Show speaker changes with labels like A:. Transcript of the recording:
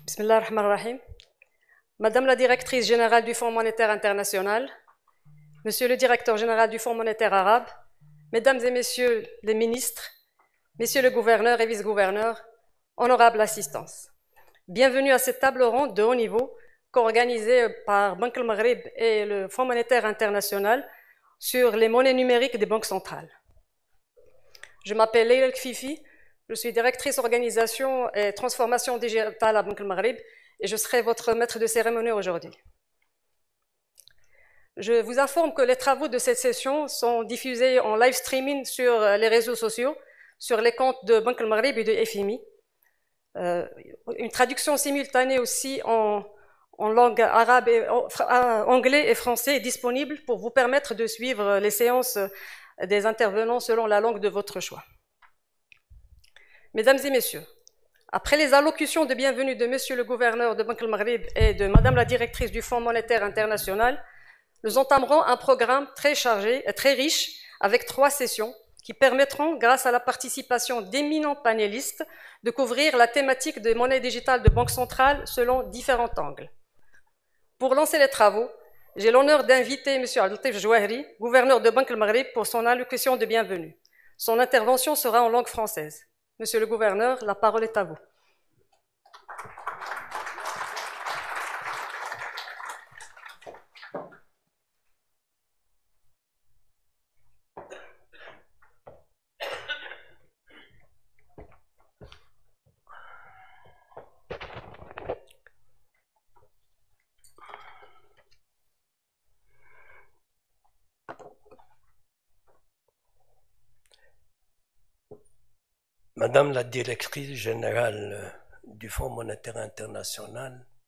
A: Bismillah ar-Rahman ar-Rahim. Madame la directrice générale du Fonds monétaire international, Monsieur le directeur général du Fonds monétaire arabe, Mesdames et Messieurs les ministres, Messieurs le gouverneur et vice-gouverneurs, honorable assistance. Bienvenue à cette table ronde de haut niveau co-organisée par Banque al-Maghrib et le Fonds monétaire international sur les monnaies numériques des banques centrales. Je m'appelle Leila El-Kfifi, je suis directrice organisation et transformation digitale à Banque al-Maghrib et je serai votre maître de cérémonie aujourd'hui. Je vous informe que les travaux de cette session sont diffusés en live streaming sur les réseaux sociaux, sur les comptes de Banque al-Maghrib et de FMI. Une traduction simultanée aussi en langue arabe, anglais et français est disponible pour vous permettre de suivre les séances des intervenants selon la langue de votre choix. Mesdames et messieurs, après les allocutions de bienvenue de Monsieur le gouverneur de Banque al-Maghrib et de Madame la directrice du Fonds monétaire international, nous entamerons un programme très chargé et très riche avec 3 sessions qui permettront, grâce à la participation d'éminents panélistes, de couvrir la thématique des monnaies digitales de banque centrale selon différents angles. Pour lancer les travaux, j'ai l'honneur d'inviter M. Abdel Jouahri, gouverneur de Banque al-Maghrib, pour son allocution de bienvenue. Son intervention sera en langue française. Monsieur le gouverneur, la parole est à vous.
B: Madame la directrice générale du Fonds monétaire international,